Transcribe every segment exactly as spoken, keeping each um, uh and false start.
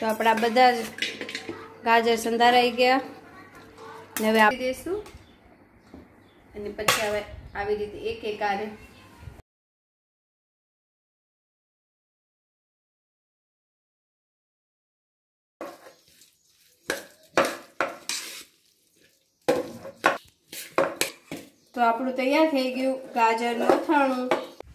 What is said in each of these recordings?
તો આપણા બધા જ ગાજર સંધારાઈ ગયા ને હવે આપી દઈશું અને પછી હવે આવી રીતે એક એક આરે તો આપણું તૈયાર થઈ ગયું ગાજરનું અથાણું।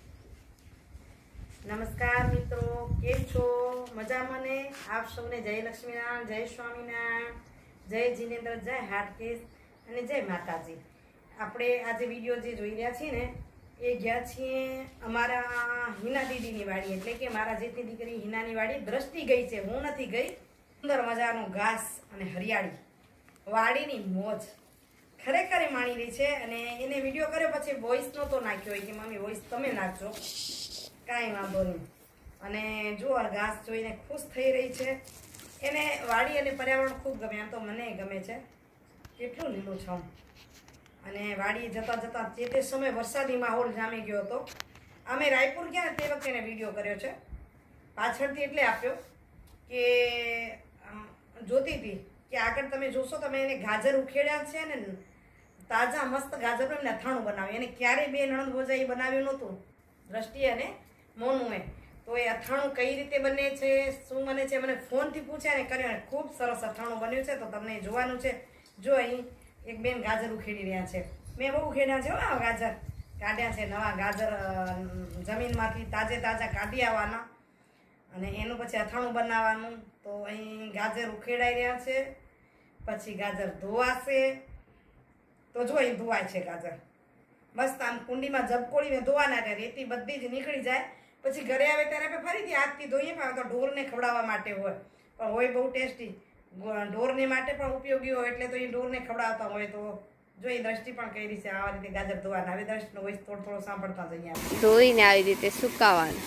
નમસ્કાર મિત્રો, કેમ છો? મજામાં ને? આપ સૌને જય લક્ષ્મીનારાયણ, જય સ્વામિનારાયણ, જય જીનેન્દ્ર, જય હાટકેશ અને જય માતાજી। આપણે આજે વિડીયો જે જોઈ રહ્યા છીએ ને એ ગયા છીએ અમારા હિના દીદીની વાડી, એટલે કે મારા જેઠની દીકરી હિનાની વાડી। દ્રષ્ટિ ગઈ છે, હું નથી ગઈ। સુંદર મજાનું ઘાસ અને હરિયાળી, વાડીની મોજ ખરેખર માણી રહી છે। અને એને વિડીયો કર્યો પછી વોઇસ નહોતો નાખ્યો હોય કે મમ્મી વોઇસ તમે નાખજો, કાંઈ વાંધો નહીં। અને જુઓ ઘાસ જોઈને ખુશ થઈ રહી છે। એને વાડી અને પર્યાવરણ ખૂબ ગમે, આમ તો મને ગમે છે, કેટલું લીલુંછમ। અને વાડી જતાં જતાં જે તે સમય વરસાદી માહોલ જામી ગયો હતો। અમે રાયપુર ગયા તે વખતે એને વિડીયો કર્યો છે પાછળથી, એટલે આપ્યો કે જોતી હતી કે આગળ તમે જોશો તમે એને ગાજર ઉખેડ્યા છે ને તાજા મસ્ત ગાજરનું એમને અથાણું બનાવ્યું। એને ક્યારેય બે નણંદ ભોજાઈ બનાવ્યું નહોતું, દ્રષ્ટિ અને મોનુએ। તો એ અથાણું કઈ રીતે બને છે, શું બને છે, મને ફોનથી પૂછ્યા ને કર્યો ને ખૂબ સરસ અથાણું બન્યું છે। તો તમને જોવાનું છે। જો અહીં એક બેન ગાજર ઉખેડી રહ્યા છે, મેં બહુ ઉખેડ્યા છે આ ગાજર, કાઢ્યા છે નવા ગાજર જમીનમાંથી તાજે તાજા કાઢી આવવાના અને એનું પછી અથાણું બનાવવાનું। તો અહીં ગાજર ઉખેડાઈ રહ્યા છે, પછી ગાજર ધોવાશે। તો જો અહીં ધોવાય છે ગાજર, મસ્ત આમ કુંડીમાં જબકોળીને ધોવાના, એટલે રેતી બધી જ નીકળી જાય। પછી ઘરે આવે ત્યારે આપણે ફરીથી હાથથી ધોઈએ, પણ તો ઢોરને ખવડાવવા માટે હોય, પણ હોય બહુ ટેસ્ટી, ઢોરને માટે પણ ઉપયોગી હોય, એટલે તો એ ઢોરને ખવડાવતા હોય। તો જો એ દ્રષ્ટિ પણ કરી છે આ રીતે ગાજર ધોવાના। હવે દ્રષ્ટિનો વોઇસ થોડો થોડો સાંભળતા જઈએ, ધોઈને આવી રીતે સુકાવવાનું।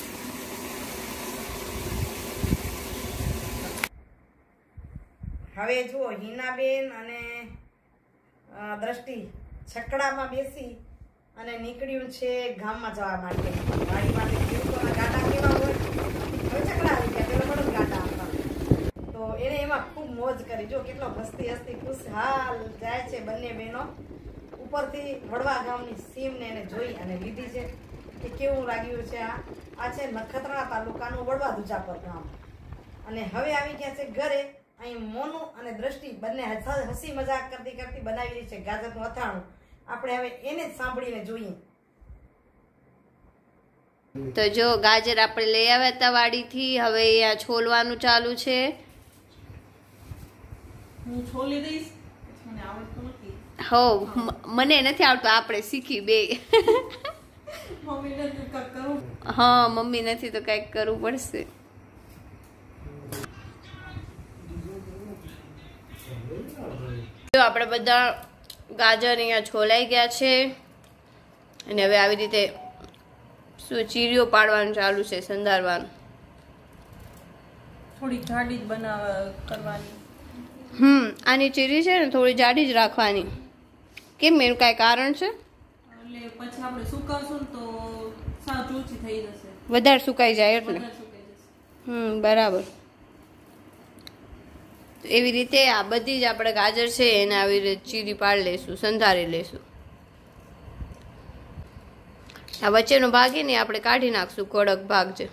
હવે જુઓ હિનાબેન અને દ્રષ્ટિ છકડામાં બેસી અને નીકળ્યું છે ગામમાં જવા માટે, વાડી માટે। ખેડૂતોના ગાડા કેવા હોય, હવે છકડા આવી ગયા, પેલા બળદ ગાડા હતા, તો એને એમાં ખૂબ મોજ કરી। જો કેટલો હસતી હસતી ખુશહાલ જાય છે બંને બહેનો। ઉપરથી વડવા ગામની સીમને એને જોઈ અને લીધી છે કે કેવું લાગ્યું છે। આ આ છે નખત્રાણા તાલુકાનું વડવા દુજાપર ગામ। અને હવે આવી ગયા છે ઘરે। અહીં મોનુ અને દ્રષ્ટિ બંને હસી મજાક કરતી કરતી બનાવી રહી છે ગાજરનું અથાણું। આપણે હવે એને જ સાંભળીને જોઈએ। તો જો ગાજર આપણે લઈ આવ્યા હતા વાડીથી, હવે અહીંયા છોલવાનું ચાલુ છે। હું છોલી દઈશ, મને આવડતું નથી। હો મને નથી આવડતું, આપણે શીખી બે। મમ્મી નથી કાક કરું, હા મમ્મી નથી તો કંઈક કરવું પડશે। જો આપણે બધા ગાજર અહીંયા છોલાઈ ગયા છે અને હવે આવી રીતે શું ચીરીઓ પાડવાનું ચાલુ છે, સંધારવાનું। થોડી જાડી જ બનાવ કરવાની। હમ આની ચીરી છે ને થોડી જાડી જ રાખવાની। કેમ, એનું કાંઈ કારણ છે? એટલે પછી આપણે સુકાવશું ને તો સાવ ઊંચી થઈ જશે, વધારે સુકાઈ જાય એટલે। વધારે સુકાઈ જશે। હમ બરાબર। એવી રીતે આ બધી જ આપણે ગાજર છે એને આવી રીતે ચીરી પાડી લઈશું, સંધારી લઈશું। આ વચ્ચેનો ભાગ ને આપણે કાઢી નાખશું, કડક ભાગ છે।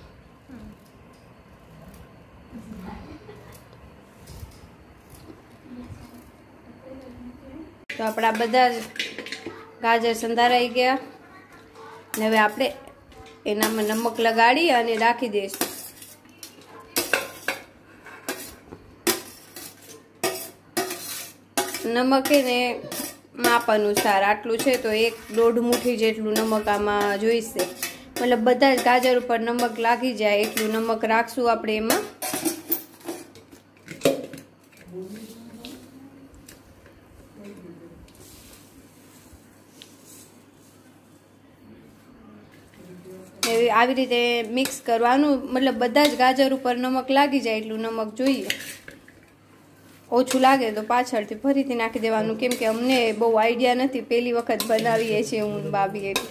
તો આપણા બધા જ ગાજર સંધારાઈ ગયા ને હવે આપણે એનામાં નમક લગાડી અને રાખી દઈશું। નમક એને માપ અનુસાર આટલું છે તો એક દોઢ મુઠ્ઠી જેટલું નમક આમાં જોઈશે, મતલબ બધા જ ગાજર ઉપર નમક લાગી જાય એટલું નમક રાખશું આપણે એમાં। આવી રીતે મિક્સ કરવાનું, મતલબ બધા જ ગાજર ઉપર નમક લાગી જાય એટલું નમક જોઈએ। ઓછું લાગે તો પાછળથી ફરીથી નાખી દેવાનું, કેમ કે અમને બહુ આઈડિયા નથી, પહેલી વખત બનાવીએ છીએ હું ભાભી એટલે।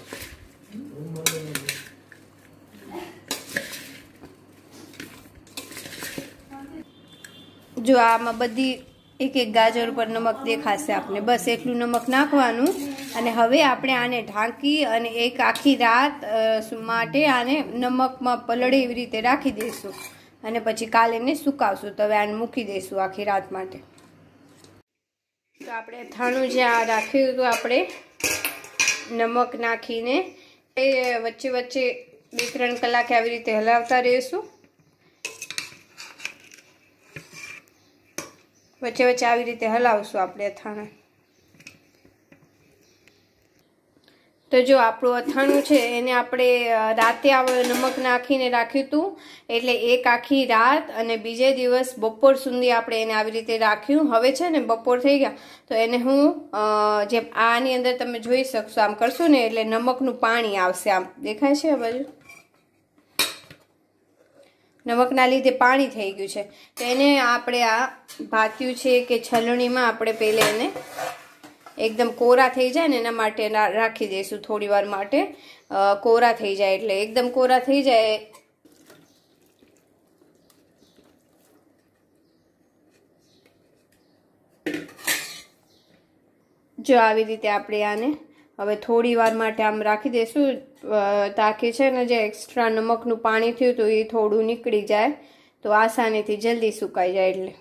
જો આમાં બધી એક એક ગાજર ઉપર નમક દેખાશે આપને, બસ એટલું નમક નાખવાનું. અને હવે આપણે આને ઢાંકી અને એક આખી રાત માટે આને નમકમાં પલળે એવી રીતે રાખી દઈશું અને પછી કાલે એને સુકાવશું. તો હવે આને મૂકી દઈશું આખી રાત માટે. તો આપણે અથાણું જ્યાં રાખ્યું હતું આપણે નમક નાખીને એ વચ્ચે વચ્ચે બે ત્રણ કલાકે આવી રીતે હલાવતા રહીશું. વચ્ચે વચ્ચે આવી રીતે હલાવશું આપણે અથાણા. તો જો આપણું અથાણું છે એને આપણે રાતે નમક નાખીને રાખ્યું હતું, એટલે એક આખી રાત અને બીજે દિવસ બપોર સુધી આપણે એને આવી રીતે રાખ્યું. હવે છે ને બપોર થઈ ગયા તો એને હું જેમ આની અંદર તમે જોઈ શકશો, આમ કરશું ને એટલે નમકનું પાણી આવશે. આમ દેખાય છે આ બાજુ નમકના લીધે પાણી થઈ ગયું છે. તો એને આપણે આ ભાત્યું છે કે છલણીમાં આપણે પહેલે એને એકદમ કોરા થઈ જાય ને એના માટે રાખી દઈશું થોડી વાર માટે. કોરા થઈ જાય એટલે એકદમ કોરા થઈ જાય જો આવી રીતે આપણે આને હવે થોડી વાર માટે આમ રાખી દઈશું, તાકી છે ને જે એક્સ્ટ્રા નમકનું પાણી થયું તો એ થોડું નીકળી જાય તો આસાનીથી જલ્દી સુકાઈ જાય. એટલે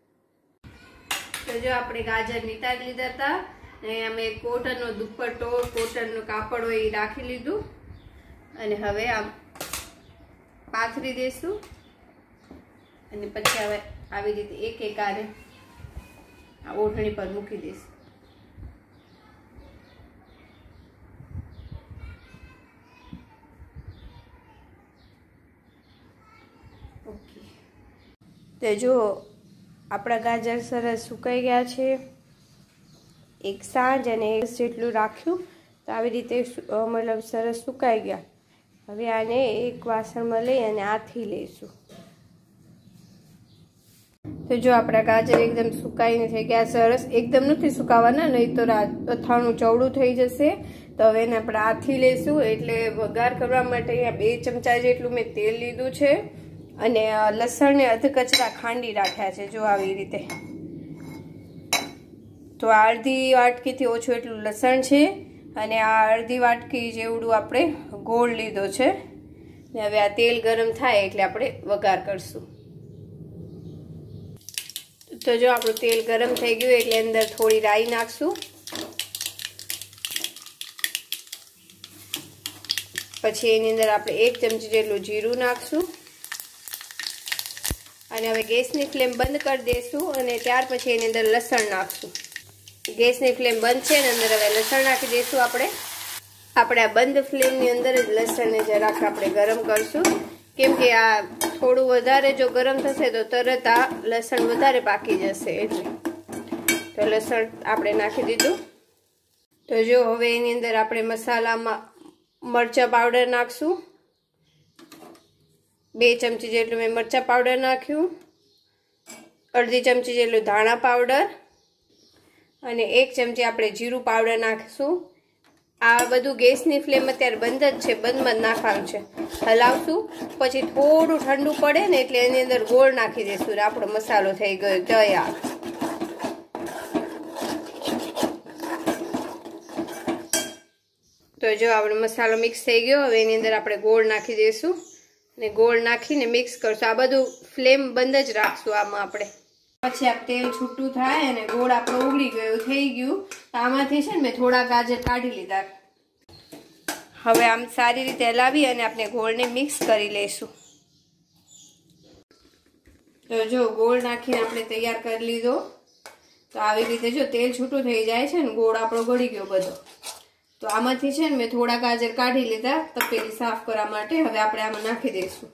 તો જો આપણે ગાજર નીતારી લીધા હતા અને અમે કોટનનો દુપટ્ટો કોટનનું કાપડ હોય એ રાખી લીધું અને હવે આમ પાથરી દઈશું અને પછી હવે આવી રીતે એક એક આને આ ઓઢણી પર મૂકી દઈશું. ઓકે, તો જો આપણા ગાજર સરસ સુકાઈ ગયા છે. એક સાંજ અને એક જેટલું રાખ્યું તો આવી રીતે મતલબ સરસ સુકાઈ ગયા. હવે આને એક વાસણમાં લઈ અને આથી લઈશું. તો જો આપણા ગાજર એકદમ સુકાઈને થઈ ગયા સરસ. એકદમ નથી સુકાવાના, નહીં તો અથાણું ચવડું થઈ જશે. તો હવે એને આપણે આથી લઈશું. એટલે વઘાર કરવા માટે અહીંયા બે ચમચા જેટલું મેં તેલ લીધું છે અને લસણને અધ કચરા ખાંડી રાખ્યા છે જો આવી રીતે. તો આ અડધી વાટકીથી ઓછું એટલું લસણ છે અને આ અડધી વાટકી જેવડું આપણે ગોળ લીધો છે. ને હવે આ તેલ ગરમ થાય એટલે આપણે વઘાર કરશું. તો જો આપણું તેલ ગરમ થઈ ગયું એટલે અંદર થોડી રાઈ નાખશું. પછી એની અંદર આપણે એક ચમચી જેટલું જીરું નાખશું અને હવે ગેસની ફ્લેમ બંધ કરી દઈશું અને ત્યાર પછી એની અંદર લસણ નાખશું. ગેસની ફ્લેમ બંધ છે ને અંદર હવે લસણ નાખી દઈશું. આપણે આપણે આ બંધ ફ્લેમની અંદર જ લસણને જરાક આપણે ગરમ કરશું, કેમ કે આ થોડું વધારે જો ગરમ થશે તો તરત આ લસણ વધારે પાકી જશે. એટલે તો લસણ આપણે નાખી દીધું. તો જો હવે એની અંદર આપણે મસાલામાં મરચાં પાવડર નાખશું. બે ચમચી જેટલું મેં મરચાં પાવડર નાખ્યું, અડધી ચમચી જેટલું ધાણા પાવડર અને એક ચમચી આપણે જીરું પાવડર નાખીશું. આ બધું ગેસની ફ્લેમ અત્યારે બંધ જ છે, બંધમાં જ નાખવાનું છે. હલાવશું, પછી થોડું ઠંડુ પડે ને એટલે એની અંદર ગોળ નાખી દઈશું. આપણો મસાલો થઈ ગયો તૈયાર. તો જો આપણો મસાલો મિક્સ થઈ ગયો. હવે એની અંદર આપણે ગોળ નાખી દઈશું ને ગોળ નાખીને મિક્સ કરશું. આ બધું ફ્લેમ બંધ જ રાખશું આમાં આપણે. પછી આ તેલ છૂટું થાય અને ગોળ આપણો ઉગળી ગયો થઈ ગયું. આમાંથી છે ને મેં થોડા ગાજર કાઢી લીધા. હવે આમ સારી રીતે હલાવી અને આપણે ગોળને મિક્સ કરી લઈશું. તો જો ગોળ નાખીને આપણે તૈયાર કરી લીધો. તો આવી રીતે જો તેલ છૂટું થઈ જાય છે ને ગોળ આપણો ગળી ગયો બધો. તો આમાંથી છે ને મેં થોડા ગાજર કાઢી લીધા તપેલી સાફ કરવા માટે. હવે આપણે આમાં નાખી દઈશું.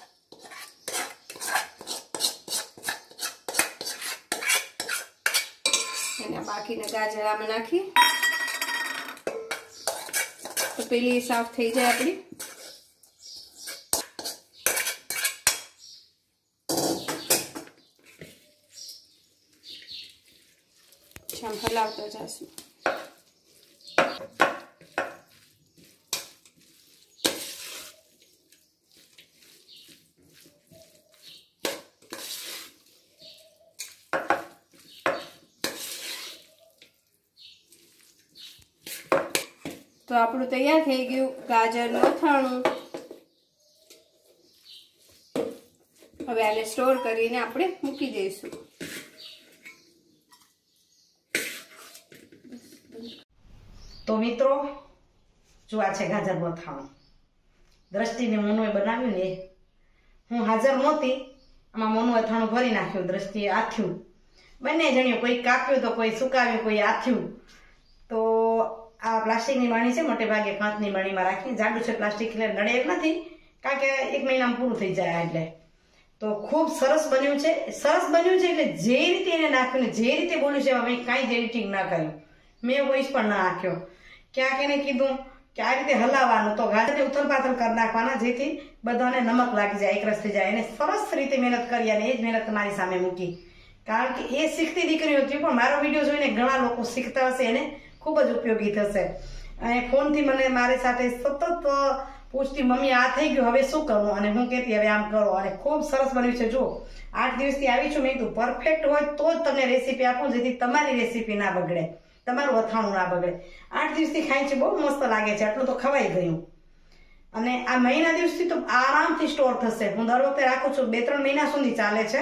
અને બાકીના ગાજર આમાં નાખી તપેલી સાફ થઈ જાય આપણી. આમ હલાવતા જશું. તો આપણું તૈયાર થઈ ગયું ગાજરનું અથાણું. હવે આને સ્ટોર કરીને આપણે મૂકી દઈશું. તો મિત્રો જો આ છે ગાજરનું અથાણું. દ્રષ્ટિને મોનુએ બનાવ્યું ને હું હાજર નહોતી. આમાં મોનું અથાણું ભરી નાખ્યું, દ્રષ્ટિએ આથ્યું. બંને જણ્યું, કોઈ કાપ્યું તો કોઈ સુકાવ્યું, કોઈ આથ્યું. તો આ પ્લાસ્ટિકની બાણી છે, મોટે ભાગે કાચની બાણીમાં રાખી. જાડું છે પ્લાસ્ટિક એટલે નડે એમ નથી, કારણ કે એક મહિનામાં પૂરું થઈ જાય. એટલે તો ખૂબ સરસ બન્યું છે. સરસ બન્યું છે એટલે જે રીતે એને નાખ્યું ને જે રીતે બોલ્યું છે એમાં મેં કાંઈ જ એડિટિંગ ના કર્યું, મેં વોઇસ પણ ના નાખ્યો. ક્યાંક એને કીધું કે આ રીતે હલાવવાનું, તો ગાજરને ઉથલ પાથલ કરી નાખવાના જેથી બધાને નમક લાગી જાય, એકરસ થઈ જાય. એને સરસ રીતે મહેનત કરી અને એ જ મહેનત તમારી સામે મૂકી, કારણ કે એ શીખતી દીકરી હતી. પણ મારો વિડીયો જોઈને ઘણા લોકો શીખતા હશે, એને ખૂબ જ ઉપયોગી થશે. અને ફોનથી મને મારી સાથે સતત પૂછતી, મમ્મી આ થઈ ગયું, હવે શું કરવું? અને હું કહેતી હવે આમ કરો. અને ખૂબ સરસ બન્યું છે. જો આઠ દિવસથી આવી છું, મેં કીધું પરફેક્ટ હોય તો જ તમને રેસીપી આપું, જેથી તમારી રેસીપી ના બગડે, તમારું અથાણું ના બગડે. આઠ દિવસથી ખાઈ છે, બહુ મસ્ત લાગે છે. આટલું તો ખવાઈ ગયું. અને આ મહિના દિવસથી તો આરામથી સ્ટોર થશે. હું દર વખતે રાખું છું, બે ત્રણ મહિના સુધી ચાલે છે.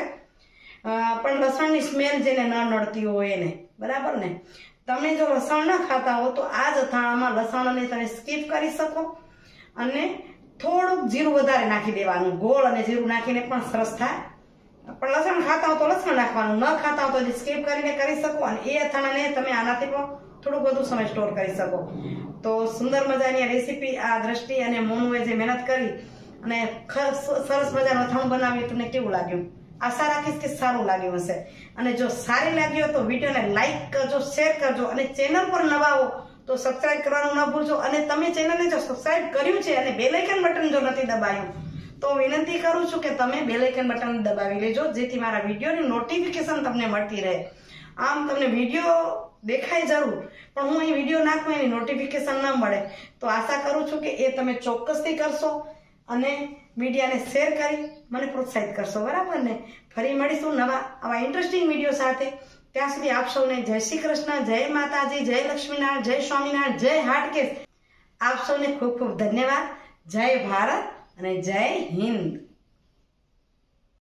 પણ લસણની સ્મેલ જેને ન નડતી હોય એને, બરાબર ને? તમે જો લસણ ના ખાતા હો તો આ જ અથાણામાં લસણને તમે સ્કીપ કરી શકો અને થોડુંક જીરું વધારે નાખી દેવાનું. ગોળ અને જીરું નાખીને પણ સરસ થાય. પણ લસણ ખાતા હો તો લસણ નાખવાનું, ન ખાતા હો તો સ્કીપ કરીને કરી શકો. અને એ અથાણાને તમે આનાથી પણ થોડુંક વધુ સમય સ્ટોર કરી શકો. તો સુંદર મજાની રેસીપી આ દ્રષ્ટિ અને મોનુએ જે મહેનત કરી અને સરસ મજાનું અથાણું બનાવ્યું, તમને કેવું લાગ્યું? આશા રાખીશ કે સારું લાગ્યું હશે. અને જો સારી લાગી હોય તો વિડીયોને લાઈક કરજો, શેર કરજો. અને ચેનલ પર નવા હો તો સબસ્ક્રાઇબ કરવાનું ન ભૂલજો. અને તમે ચેનલને જો સબસ્ક્રાઇબ કર્યું છે અને બેલ આઇકન બટન જો નથી દબાયું તો વિનંતી કરું છું કે તમે બેલ આઇકન બટન દબાવી લેજો, જેથી મારા વિડીયોની નોટિફિકેશન તમને મળતી રહે. આમ તમને વિડીયો દેખાય જરૂર, પણ હું અહીં વિડીયો નાખું એની નોટિફિકેશન ન મળે. તો આશા કરું છું કે એ તમે ચોક્કસથી કરશો અને મીડિયાને શેર કરી મને પ્રોત્સાહિત કરશો, બરાબર ને? ફરી મળીશું નવા આવા ઇન્ટરેસ્ટિંગ વિડીયો સાથે. ત્યાં સુધી આપ સૌને જય શ્રી કૃષ્ણ, જય માતાજી, જય લક્ષ્મીનારાયણ, જય સ્વામિનારાયણ, જય હાટકેશ. આપ સૌને ખૂબ ખૂબ ધન્યવાદ. જય ભારત અને જય હિન્દ.